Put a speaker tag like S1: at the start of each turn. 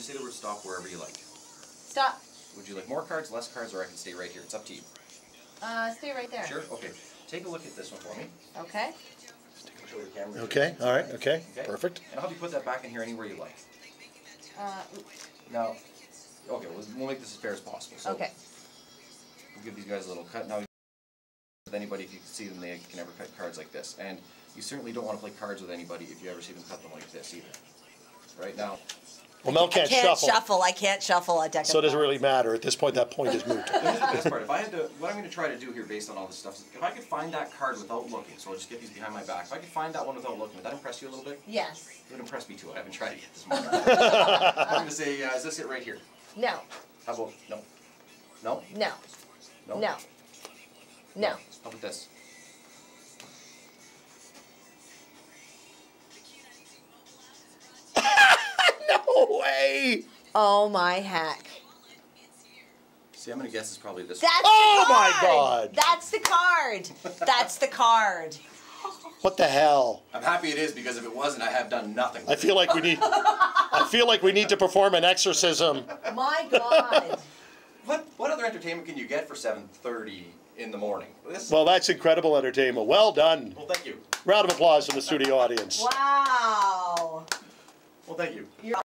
S1: just say the word stop wherever you like.
S2: Stop.
S1: Would you like more cards, less cards, or I can stay right here? It's up to you.
S2: Stay right there.
S1: Sure? Okay. Take a look at this one for me.
S2: Okay.
S1: Show the camera.
S3: Okay, all right, okay, perfect.
S1: And I'll have you put that back in here anywhere you like. Now, okay, we'll make this as fair as possible. So
S2: okay.
S1: We'll give these guys a little cut. Now, with anybody, if you can see them, they can never cut cards like this. And you certainly don't want to play cards with anybody if you ever see them cut them like this either. Right now.
S3: Well, Mel can't shuffle.
S2: I can't shuffle a deck of
S3: So it doesn't really matter. At this point, that point is moot.
S1: Here's the best part. If I had to, what I'm going to try to do here based on all this stuff is, if I could find that card without looking, so I'll just get these behind my back. If I could find that one without looking, would that impress you a little bit?
S2: Yes.
S1: It would impress me too. I haven't tried it yet this morning. I'm going to say, is this it right here?
S2: No.
S1: How about, no? No?
S2: No.
S1: No?
S2: No. No.
S1: How about this?
S3: No way!
S2: Oh my heck.
S1: See, I'm going to guess it's probably this
S2: That's
S1: one.
S3: Oh
S2: the card.
S3: my God!
S2: That's the card. That's the card.
S3: What the hell?
S1: I'm happy it is, because if it wasn't, I have done nothing.
S3: I feel like we need. I feel like we need to perform an exorcism.
S2: My God.
S1: What other entertainment can you get for 7:30 in the morning?
S3: Well, that's incredible entertainment. Well done.
S1: Well, thank you.
S3: Round of applause from the studio audience.
S2: Wow.
S1: Well, thank you.